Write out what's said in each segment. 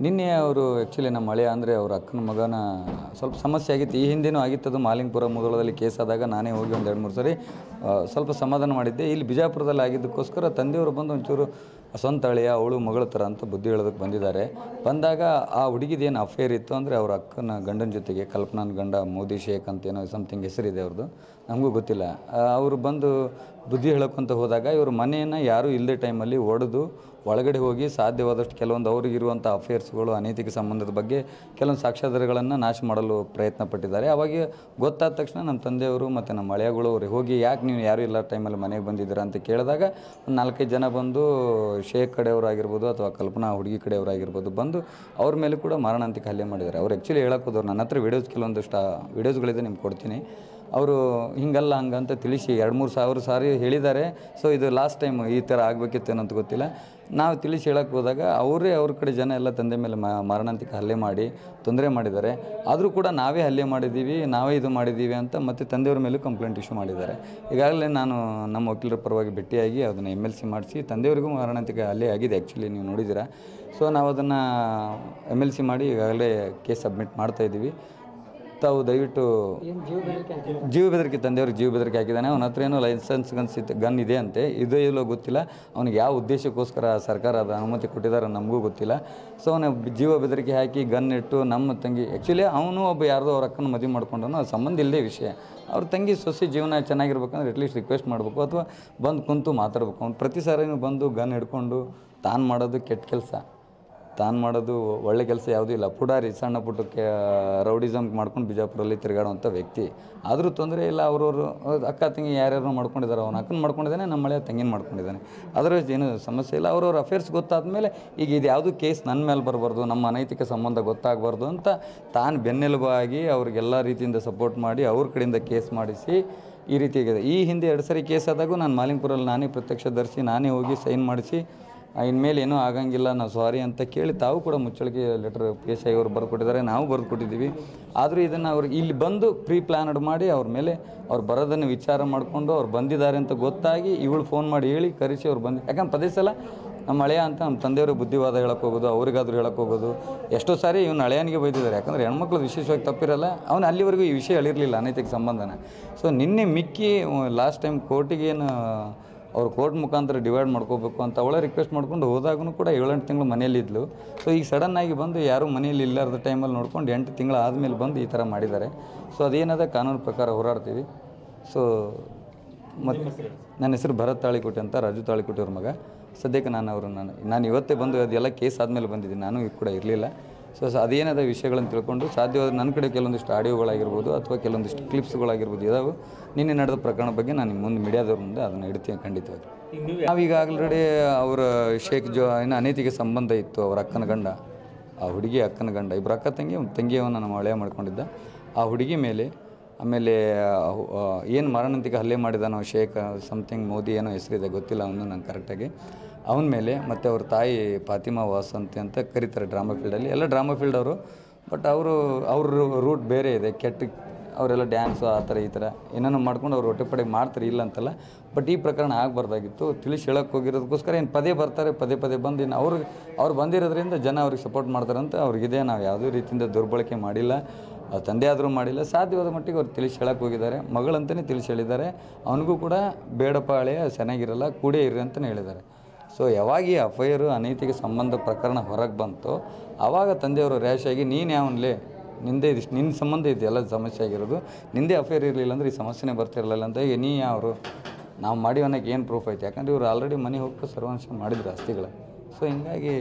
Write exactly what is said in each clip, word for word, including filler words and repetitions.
ನಿನ್ನೆ ಅವರು ಆ್ಯಕ್ಚುಲಿ ನಮ್ಮ ಮಳೆ ಅಂದರೆ ಅವ್ರ ಅಕ್ಕನ ಮಗನ ಸ್ವಲ್ಪ ಸಮಸ್ಯೆ ಆಗಿತ್ತು. ಈ ಹಿಂದೆನೂ ಆಗಿತ್ತದು ಮಾಲಿಂಗಪುರ ಮುಧೋಳದಲ್ಲಿ ಕೇಸ್ ಆದಾಗ ನಾನೇ ಹೋಗಿ ಒಂದು ಎರಡು ಮೂರು ಸರಿ ಸ್ವಲ್ಪ ಸಮಾಧಾನ ಮಾಡಿದ್ದೆ. ಇಲ್ಲಿ ಬಿಜಾಪುರದಲ್ಲಿ ಆಗಿದ್ದಕ್ಕೋಸ್ಕರ ತಂದೆಯವರು ಬಂದು ಒಂಚೂರು ಸ್ವಂತ ಅಳಿಯ ಅವಳು ಮಗಳ ಥರ ಅಂತ ಬುದ್ಧಿ ಹೇಳೋದಕ್ಕೆ ಬಂದಿದ್ದಾರೆ. ಬಂದಾಗ ಆ ಹುಡುಗಿದೇನು ಅಫೇರ್ ಇತ್ತು ಅಂದರೆ ಅವ್ರ ಅಕ್ಕನ ಗಂಡನ ಜೊತೆಗೆ, ಕಲ್ಪನಾನ್ ಗಂಡ ಮೋದಿ ಶೇಖ್ ಅಂತ ಏನೋ ಸಮಥಿಂಗ್ ಹೆಸರಿದೆ ಅವ್ರದ್ದು, ನಮಗೂ ಗೊತ್ತಿಲ್ಲ. ಅವರು ಬಂದು ಬುದ್ಧಿ ಹೇಳೋಕ್ಕಂತ ಹೋದಾಗ ಇವ್ರ ಮನೆಯನ್ನು ಯಾರೂ ಇಲ್ಲದೆ ಟೈಮಲ್ಲಿ ಒಡೆದು ಒಳಗಡೆ ಹೋಗಿ ಸಾಧ್ಯವಾದಷ್ಟು ಕೆಲವೊಂದು ಅವ್ರಿಗಿರುವಂಥ ಅಫೇರ್ಸ್ಗಳು, ಅನೈತಿಕ ಸಂಬಂಧದ ಬಗ್ಗೆ ಕೆಲವೊಂದು ಸಾಕ್ಷ್ಯಾಧಾರಗಳನ್ನು ನಾಶ ಮಾಡಲು ಪ್ರಯತ್ನ ಪಟ್ಟಿದ್ದಾರೆ. ಅವಾಗ ಗೊತ್ತಾದ ತಕ್ಷಣ ನಮ್ಮ ತಂದೆಯವರು ಮತ್ತು ನಮ್ಮ ಹಳೆಯಗಳು ಅವ್ರಿಗೆ ಹೋಗಿ ಯಾಕೆ ನೀವು ಯಾರೂ ಇಲ್ಲ ಟೈಮಲ್ಲಿ ಮನೆಗೆ ಬಂದಿದ್ದೀರಾ ಅಂತ ಕೇಳಿದಾಗ ಒಂದು ನಾಲ್ಕೈದು ಜನ ಬಂದು ಶೇಖ್ ಕಡೆಯವರಾಗಿರ್ಬೋದು ಅಥವಾ ಕಲ್ಪನಾ ಹುಡುಗಿ ಕಡೆಯವರಾಗಿರ್ಬೋದು ಬಂದು ಅವ್ರ ಮೇಲೆ ಕೂಡ ಮಾರಣಾಂತಿಕ ಹಲ್ಲೆ ಮಾಡಿದ್ದಾರೆ. ಅವ್ರು ಆ್ಯಕ್ಚುಲಿ ಹೇಳಕ್ಕೆ ಹೋದವ್ರು, ನನ್ನ ಹತ್ರ ವೀಡಿಯೋಸ್ ಕೆಲವೊಂದಷ್ಟು ವೀಡಿಯೋಸ್ಗಳಿದೆ, ನಿಮ್ಗೆ ಕೊಡ್ತೀನಿ. ಅವರು ಹಿಂಗಲ್ಲ ಹಂಗಂತ ತಿಳಿಸಿ ಎರಡು ಮೂರು ಸಾವಿರ ಸಾರಿ ಹೇಳಿದ್ದಾರೆ. ಸೊ ಇದು ಲಾಸ್ಟ್ ಟೈಮ್ ಈ ಥರ ಆಗಬೇಕಿತ್ತು ಅಂತ ಗೊತ್ತಿಲ್ಲ. ನಾವು ತಿಳಿಸಿ ಹೇಳಕ್ಕೆ ಹೋದಾಗ ಅವರೇ ಅವ್ರ ಕಡೆ ಜನ ಎಲ್ಲ ತಂದೆ ಮೇಲೆ ಮಾರಣಾಂತಿಕ ಹಲ್ಲೆ ಮಾಡಿ ತೊಂದರೆ ಮಾಡಿದ್ದಾರೆ. ಆದರೂ ಕೂಡ ನಾವೇ ಹಲ್ಲೆ ಮಾಡಿದ್ದೀವಿ, ನಾವೇ ಇದು ಮಾಡಿದ್ದೀವಿ ಅಂತ ಮತ್ತು ತಂದೆಯವ್ರ ಮೇಲೂ ಕಂಪ್ಲೇಂಟ್ ಇಶ್ಯೂ ಮಾಡಿದ್ದಾರೆ. ಈಗಾಗಲೇ ನಾನು ನಮ್ಮ ವಕೀಲರ ಪರವಾಗಿ ಭೇಟಿಯಾಗಿ ಅದನ್ನು ಎಮ್ ಎಲ್ ಸಿ ಮಾಡಿಸಿ, ತಂದೆಯವರಿಗೂ ಮಾರಣಾಂತಿಕ ಹಲ್ಲೆ ಆಗಿದೆ ಆ್ಯಕ್ಚುಲಿ, ನೀವು ನೋಡಿದ್ದೀರಾ. ಸೊ ನಾವು ಅದನ್ನು ಎಮ್ ಎಲ್ ಸಿ ಮಾಡಿ ಈಗಾಗಲೇ ಕೇಸ್ ಸಬ್ಮಿಟ್ ಮಾಡ್ತಾಯಿದ್ದೀವಿ. ತಾವು ದಯವಿಟ್ಟು ಜೀವ ಬೆದರಿಕೆ, ತಂದೆಯವ್ರಿಗೆ ಜೀವ ಬೆದರಿಕೆ ಹಾಕಿದ್ದಾನೆ. ಅವನ ಹತ್ರ ಏನೋ ಲೈಸೆನ್ಸ್ ಗನ್ಸ್ ಗನ್ ಇದೆ ಅಂತೆ, ಇದೇ ಇಲ್ಲೋ ಗೊತ್ತಿಲ್ಲ. ಅವನಿಗೆ ಯಾವ ಉದ್ದೇಶಕ್ಕೋಸ್ಕರ ಸರ್ಕಾರ ಅದು ಅನುಮತಿ ಕೊಟ್ಟಿದ್ದಾರೆ ನಮಗೂ ಗೊತ್ತಿಲ್ಲ. ಸೊ ಅವನ ಜೀವ ಬೆದರಿಕೆ ಹಾಕಿ ಗನ್ ಇಟ್ಟು ನಮ್ಮ ತಂಗಿ, ಆ್ಯಕ್ಚುಲಿ ಅವನು ಒಬ್ಬ ಯಾರ್ದೋ ಅವ್ರ ಅಕ್ಕನ ಮದುವೆ ಮಾಡ್ಕೊಂಡವನು, ಅದು ಸಂಬಂಧ ಇಲ್ಲದೆ ವಿಷಯ. ಅವ್ರ ತಂಗಿ ಸೊಸೆ ಜೀವನ ಚೆನ್ನಾಗಿರ್ಬೇಕಂದ್ರೆ ಅಟ್ಲೀಸ್ಟ್ ರಿಕ್ವೆಸ್ಟ್ ಮಾಡಬೇಕು ಅಥವಾ ಬಂದು ಕುಂತು ಮಾತಾಡ್ಬೇಕು. ಅವ್ನು ಪ್ರತಿ ಸಾರಿನೂ ಬಂದು ಗನ್ ಹಿಡ್ಕೊಂಡು ತಾನು ಮಾಡೋದು ಕೆಟ್ಟ ಕೆಲಸ, ತಾನು ಮಾಡೋದು ಒಳ್ಳೆ ಕೆಲಸ ಯಾವುದೂ ಇಲ್ಲ. ಪುಡಾರಿ ಸಣ್ಣ ಪುಟ್ಟಕ್ಕೆ ರೌಡಿಸಮ್ ಮಾಡ್ಕೊಂಡು ಬಿಜಾಪುರಲ್ಲಿ ತಿರುಗಾಡುವಂಥ ವ್ಯಕ್ತಿ. ಆದರೂ ತೊಂದರೆ ಇಲ್ಲ. ಅವ್ರವರು ಅಕ್ಕ ತಂಗಿ ಯಾರ್ಯಾರು ಮಾಡ್ಕೊಂಡಿದ್ದಾರೆ, ಅವ್ನು ಅಕ್ಕನ ಮಾಡ್ಕೊಂಡಿದ್ದಾನೆ, ನಮ್ಮ ಮಳೆ ತಂಗಿನ ಮಾಡ್ಕೊಂಡಿದ್ದಾನೆ. ಅದರ್ವೈಸ್ ಏನು ಸಮಸ್ಯೆ ಇಲ್ಲ. ಅವ್ರವ್ರ ಅಫೇರ್ಸ್ ಗೊತ್ತಾದ ಮೇಲೆ ಈಗ ಇದು ಯಾವುದೂ ಕೇಸ್ ನನ್ನ ಮೇಲೆ ಬರಬಾರ್ದು, ನಮ್ಮ ಅನೈತಿಕ ಸಂಬಂಧ ಗೊತ್ತಾಗಬಾರ್ದು ಅಂತ ತಾನು ಬೆನ್ನೆಲುಬಾಗಿ ಅವ್ರಿಗೆಲ್ಲ ರೀತಿಯಿಂದ ಸಪೋರ್ಟ್ ಮಾಡಿ ಅವ್ರ ಕಡೆಯಿಂದ ಕೇಸ್ ಮಾಡಿಸಿ ಈ ರೀತಿಯಾಗಿದೆ. ಈ ಹಿಂದೆ ಎರಡು ಸರಿ ಕೇಸ್ ಆದಾಗೂ ನಾನು ಮಾಲಿಂಗಪುರಲ್ಲಿ ನಾನೇ ಪ್ರತ್ಯಕ್ಷದರ್ಶಿ, ನಾನೇ ಹೋಗಿ ಸೈನ್ ಮಾಡಿಸಿ ಇನ್ಮೇಲೆ ಏನೂ ಆಗಂಗಿಲ್ಲ, ನಾವು ಸಾರಿ ಅಂತ ಕೇಳಿ ತಾವು ಕೂಡ ಮುಚ್ಚಳಿಕೆ ಲೆಟರ್ ಪಿ ಎಸ್ ಐ ಅವರು ಬರೆದು ಕೊಟ್ಟಿದ್ದಾರೆ, ನಾವು ಬರೆದು ಕೊಟ್ಟಿದ್ದೀವಿ. ಆದರೂ ಇದನ್ನು ಅವ್ರಿಗೆ ಇಲ್ಲಿ ಬಂದು ಪ್ರೀ ಪ್ಲ್ಯಾನಡ್ ಮಾಡಿ ಅವ್ರ ಮೇಲೆ ಅವ್ರು ಬರೋದನ್ನು ವಿಚಾರ ಮಾಡಿಕೊಂಡು ಅವ್ರು ಬಂದಿದ್ದಾರೆ ಅಂತ ಗೊತ್ತಾಗಿ ಇವಳು ಫೋನ್ ಮಾಡಿ ಹೇಳಿ ಕರೆಸಿ ಅವ್ರು ಬಂದು, ಯಾಕಂದ್ರೆ ಪದೇ ಸಲ ನಮ್ಮ ಹಳೆಯ ಅಂತ ನಮ್ಮ ತಂದೆಯವರು ಬುದ್ಧಿವಾದ ಹೇಳಕ್ಕೆ ಹೋಗೋದು, ಅವ್ರಿಗಾದ್ರೂ ಹೇಳಕ್ಕೆ ಹೋಗೋದು. ಎಷ್ಟೋ ಸಾರಿ ಇವ್ನು ಹಳೆಯನಿಗೆ ಬೈದಿದ್ದಾರೆ, ಯಾಕಂದರೆ ಹೆಣ್ಮಕ್ಳು ವಿಶೇಷವಾಗಿ ತಪ್ಪಿರಲ್ಲ. ಅವನು ಅಲ್ಲಿವರೆಗೂ ಈ ವಿಷಯ ಹೇಳಿರಲಿಲ್ಲ ಅನೈತಿಕ ಸಂಬಂಧನ. ಸೊ ನಿನ್ನೆ ಮಿಕ್ಕಿ ಲಾಸ್ಟ್ ಟೈಮ್ ಕೋರ್ಟಿಗೇನು ಅವ್ರು ಕೋರ್ಟ್ ಮುಖಾಂತರ ಡಿವೈಡ್ ಮಾಡ್ಕೋಬೇಕು ಅಂತ ಅವಳೇ ರಿಕ್ವೆಸ್ಟ್ ಮಾಡ್ಕೊಂಡು ಹೋದಾಗೂ ಕೂಡ ಏಳೆಂಟು ತಿಂಗಳು ಮನೆಯಲ್ಲಿದ್ಲು. ಸೊ ಈಗ ಸಡನ್ನಾಗಿ ಬಂದು ಯಾರೂ ಮನೆಯಲ್ಲಿ ಇಲ್ಲಾರ್ದ ಟೈಮಲ್ಲಿ ನೋಡ್ಕೊಂಡು ಎಂಟು ತಿಂಗಳು ಆದಮೇಲೆ ಬಂದು ಈ ಥರ ಮಾಡಿದ್ದಾರೆ. ಸೊ ಅದೇನದ ಕಾನೂನು ಪ್ರಕಾರ ಹೋರಾಡ್ತೀವಿ. ಸೊ ಮತ್ತು ನನ್ನ ಹೆಸರು ಭರತ್ ತಾಳಿಕೋಟೆ ಅಂತ, ರಾಜು ತಾಳಿಕೋಟೆ ಅವ್ರ ಮಗ. ಸದ್ಯಕ್ಕೆ ನಾನು ಅವರು ನಾನು ನಾನು ಇವತ್ತೇ ಬಂದು ಅದೆಲ್ಲ ಕೇಸ್ ಆದಮೇಲೆ ಬಂದಿದ್ದೀನಿ, ನಾನು ಈಗ ಕೂಡ ಇರಲಿಲ್ಲ. ಸೊ ಅದೇನದ ವಿಷಯಗಳನ್ನು ತಿಳ್ಕೊಂಡು ಸಾಧ್ಯವಾದ ನನ್ನ ಕಡೆ ಕೆಲವೊಂದಿಷ್ಟು ಆಡಿಯೋಗಳಾಗಿರ್ಬೋದು ಅಥವಾ ಕೆಲವೊಂದಿಷ್ಟು ಕ್ಲಿಪ್ಸ್ಗಳಾಗಿರ್ಬೋದು ಇದಾವೆ. ನಿನ್ನೆ ನಡೆದ ಪ್ರಕರಣ ಬಗ್ಗೆ ನಾನು ನಿಮ್ಮ ಮುಂದೆ ಮೀಡಿಯಾದವ್ರ ಮುಂದೆ ಅದನ್ನು ಇಡ್ತೀನಿ ಖಂಡಿತವಾಗಿ. ನಾವೀಗ ಆಲ್ರೆಡಿ ಅವರ ಶೇಖ್ ಜೋ ಏನೋ ಅನೈತಿಕ ಸಂಬಂಧ ಇತ್ತು, ಅವ್ರ ಅಕ್ಕನ ಗಂಡ, ಆ ಹುಡುಗಿ ಅಕ್ಕನ ಗಂಡ, ಇಬ್ಬರು ಅಕ್ಕ ತಂಗಿ ತಂಗಿಯವನ್ನ ನಮ್ಮ ಹಳೆಯ ಮಾಡ್ಕೊಂಡಿದ್ದ. ಆ ಹುಡುಗಿ ಮೇಲೆ ಆಮೇಲೆ ಏನು ಮಾರಣಾಂತಿಕ ಹಲ್ಲೆ ಮಾಡಿದಾನೋ ಶೇಖ್ ಸಮಥಿಂಗ್ ಮೋದಿ ಏನೋ ಹೆಸರಿದೆ ಗೊತ್ತಿಲ್ಲ ಅವನು ನಂಗೆ ಕರೆಕ್ಟಾಗಿ, ಅವನ ಮೇಲೆ ಮತ್ತು ಅವ್ರ ತಾಯಿ ಫಾತಿಮಾ ವಾಸಂತಿ ಅಂತ ಕರೀತಾರೆ ಡ್ರಾಮಾ ಫೀಲ್ಡಲ್ಲಿ. ಎಲ್ಲ ಡ್ರಾಮಾ ಫೀಲ್ಡ್ ಅವರು, ಬಟ್ ಅವರು ಅವ್ರ ರೂಟ್ ಬೇರೆ ಇದೆ. ಕೆಟ್ಟ ಅವರೆಲ್ಲ ಡ್ಯಾನ್ಸು ಆ ಥರ ಈ ಥರ ಏನೇನೋ ಮಾಡ್ಕೊಂಡು ಅವ್ರು ಹೊಟ್ಟೆ ಪಡೆ ಮಾಡ್ತಾರೆ, ಇಲ್ಲ ಅಂತಲ್ಲ. ಬಟ್ ಈ ಪ್ರಕರಣ ಆಗಬಾರ್ದಾಗಿತ್ತು. ತಿಳಿಸಿ ಹೇಳಕ್ಕೆ ಹೋಗಿರೋದಕ್ಕೋಸ್ಕರ ಏನು ಪದೇ ಬರ್ತಾರೆ, ಪದೇ ಪದೇ ಬಂದು ಇನ್ನು ಅವ್ರಿಗೆ ಅವ್ರು ಬಂದಿರೋದ್ರಿಂದ ಜನ ಅವ್ರಿಗೆ ಸಪೋರ್ಟ್ ಮಾಡ್ತಾರಂತ ಅವ್ರಿಗಿದೆ. ನಾವು ಯಾವುದೇ ರೀತಿಯಿಂದ ದುರ್ಬಳಕೆ ಮಾಡಿಲ್ಲ, ತಂದೆ ಆದರೂ ಮಾಡಿಲ್ಲ. ಸಾಧ್ಯವಾದ ಮಟ್ಟಿಗೆ ಅವ್ರು ತಿಳಿಸಿ ಹೇಳಕ್ಕೆ ಹೋಗಿದ್ದಾರೆ. ಮಗಳಂತಲೇ ತಿಳಿಸಿ ಹೇಳಿದ್ದಾರೆ. ಅವನಿಗೂ ಕೂಡ ಬೇಡಪ್ಪ ಹಳೆಯ ಚೆನ್ನಾಗಿರಲ್ಲ, ಕೂಡೇ ಇರ್ರಿ ಅಂತಲೇ ಹೇಳಿದ್ದಾರೆ. ಸೊ ಯಾವಾಗ ಈ ಅಫೈರು ಅನೈತಿಕ ಸಂಬಂಧ ಪ್ರಕರಣ ಹೊರಗೆ ಬಂತು ಆವಾಗ ತಂದೆಯವರು ರ್ಯಾಶ್ ಆಗಿ ನೀನು ಯಾವನ್ಲೇ, ನಿಂದೇ ಇದಿಷ್ಟು ನಿನ್ನ ಸಂಬಂಧ ಇದೆ ಎಲ್ಲ ಸಮಸ್ಯೆ ಆಗಿರೋದು, ನಿಂದೇ ಅಫೇರ್ ಇರಲಿಲ್ಲ ಅಂದರೆ ಈ ಸಮಸ್ಯೆನೇ ಬರ್ತಿರಲಿಲ್ಲ ಅಂತ. ಈಗ ನೀ ಅವರು ನಾವು ಮಾಡಿ ಅನ್ನೋಕ್ಕೆ ಏನು ಪ್ರೂಫ್ ಐತೆ? ಯಾಕಂದರೆ ಇವರು ಆಲ್ರೆಡಿ ಮನೆ ಹೋಗ್ತಾ ಸರ್ವಾಂಶ ಮಾಡಿದ್ರು ಆಸ್ತಿಗಳ. ಸೊ ಹೀಗಾಗಿ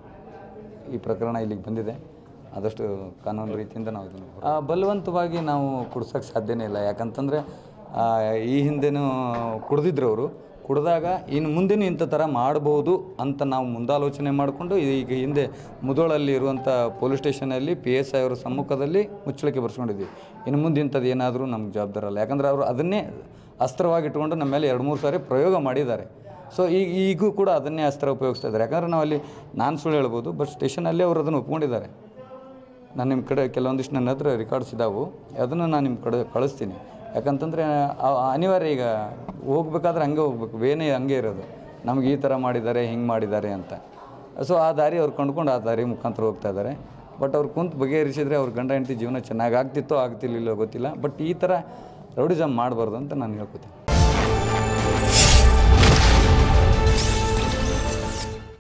ಈ ಪ್ರಕರಣ ಇಲ್ಲಿಗೆ ಬಂದಿದೆ. ಆದಷ್ಟು ಕಾನೂನು ರೀತಿಯಿಂದ ನಾವು ಇದನ್ನು ಬಲವಂತವಾಗಿ ನಾವು ಕುಡ್ಸೋಕ್ಕೆ ಸಾಧ್ಯನೇ ಇಲ್ಲ. ಯಾಕಂತಂದರೆ ಈ ಹಿಂದೆನೂ ಕುಡ್ದಿದ್ರು ಅವರು. ಕುಡಿದಾಗ ಇನ್ನು ಮುಂದೆನೂ ಇಂಥ ಥರ ಮಾಡ್ಬೋದು ಅಂತ ನಾವು ಮುಂದಾಲೋಚನೆ ಮಾಡಿಕೊಂಡು ಈಗ ಹಿಂದೆ ಮುಧೋಳಲ್ಲಿ ಇರುವಂಥ ಪೊಲೀಸ್ ಸ್ಟೇಷನಲ್ಲಿ ಪಿ ಎಸ್ ಐ ಅವರ ಸಮ್ಮುಖದಲ್ಲಿ ಮುಚ್ಚಳಿಕೆ ಬರ್ಸ್ಕೊಂಡಿದ್ವಿ. ಇನ್ನು ಮುಂದೆ ಇಂಥದ್ದು ಏನಾದರೂ ನಮ್ಗೆ ಜವಾಬ್ದಾರಲ್ಲ. ಯಾಕಂದರೆ ಅವರು ಅದನ್ನೇ ಅಸ್ತ್ರವಾಗಿ ಇಟ್ಕೊಂಡು ನಮ್ಮ ಮೇಲೆ ಎರಡು ಮೂರು ಸಾರಿ ಪ್ರಯೋಗ ಮಾಡಿದ್ದಾರೆ. ಸೊ ಈಗ ಈಗೂ ಕೂಡ ಅದನ್ನೇ ಅಸ್ತ್ರ ಉಪಯೋಗಿಸ್ತಾ ಇದ್ದಾರೆ. ಯಾಕಂದರೆ ನಾವಲ್ಲಿ ನಾನು ಸುಳ್ಳು ಹೇಳ್ಬೋದು, ಬಟ್ ಸ್ಟೇಷನಲ್ಲಿ ಅವರು ಅದನ್ನು ಒಪ್ಕೊಂಡಿದ್ದಾರೆ. ನಾನು ನಿಮ್ಮ ಕಡೆ ಕೆಲವೊಂದಿಷ್ಟು ನನ್ನ ಹತ್ರ ರೆಕಾರ್ಡ್ಸ್ ಇದ್ದಾವೆ, ಅದನ್ನು ನಾನು ನಿಮ್ಮ ಕಡೆ ಕಳಿಸ್ತೀನಿ. ಯಾಕಂತಂದರೆ ಅನಿವಾರ್ಯ, ಈಗ ಹೋಗ್ಬೇಕಾದ್ರೆ ಹಂಗೆ ಹೋಗ್ಬೇಕು, ವೇನೇ ಹಂಗೆ ಇರೋದು. ನಮ್ಗೆ ಈ ಥರ ಮಾಡಿದ್ದಾರೆ, ಹಿಂಗೆ ಮಾಡಿದ್ದಾರೆ ಅಂತ. ಸೊ ಆ ದಾರಿ ಅವ್ರು ಕಂಡುಕೊಂಡು ಆ ದಾರಿ ಮುಖಾಂತರ ಹೋಗ್ತಾ ಇದ್ದಾರೆ. ಬಟ್ ಅವ್ರು ಕುಂತು ಬಗೆಹರಿಸಿದರೆ ಅವ್ರ ಗಂಡ ಹೆಂಡತಿ ಜೀವನ ಚೆನ್ನಾಗಿ ಆಗ್ತಿತ್ತೋ ಆಗ್ತಿರ್ಲಿಲ್ಲೋ ಗೊತ್ತಿಲ್ಲ. ಬಟ್ ಈ ಥರ ರೌಡಿಸಮ್ ಮಾಡಬಾರ್ದು ಅಂತ ನಾನು ಹೇಳ್ಕೊತೀನಿ.